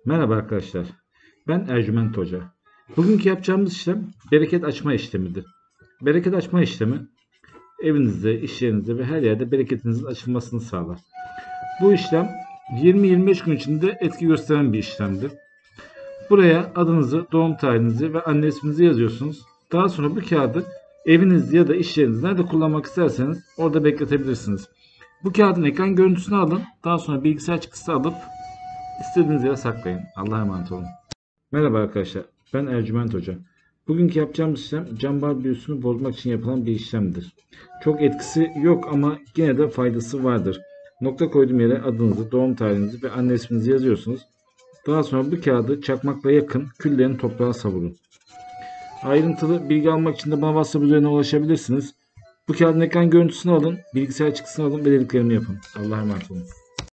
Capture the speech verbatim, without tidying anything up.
Merhaba arkadaşlar. Ben Ercüment Hoca. Bugünkü yapacağımız işlem bereket açma işlemidir. Bereket açma işlemi evinizde, iş yerinizde ve her yerde bereketinizin açılmasını sağlar. Bu işlem yirmi yirmi beş gün içinde etki gösteren bir işlemdir. Buraya adınızı, doğum tarihinizi ve anne isminizi yazıyorsunuz. Daha sonra bu kağıdı evinizde ya da iş yerinizde nerede kullanmak isterseniz orada bekletebilirsiniz. Bu kağıdın ekran görüntüsünü alın. Daha sonra bilgisayar çıktısı alıp İstediğiniz yere saklayın. Allah'a emanet olun. Merhaba arkadaşlar. Ben Ercüment Hoca. Bugünkü yapacağımız işlem cam büyüsünü bozmak için yapılan bir işlemdir. Çok etkisi yok ama yine de faydası vardır. Nokta koyduğum yere adınızı, doğum tarihinizi ve anne isminizi yazıyorsunuz. Daha sonra bu kağıdı çakmakla yakın, küllerini toprağa savurun. Ayrıntılı bilgi almak için de bana WhatsApp üzerinden ulaşabilirsiniz. Bu kağıdın ekran görüntüsünü alın, bilgisayar çıktısını alın ve dediklerimi yapın. Allah'a emanet olun.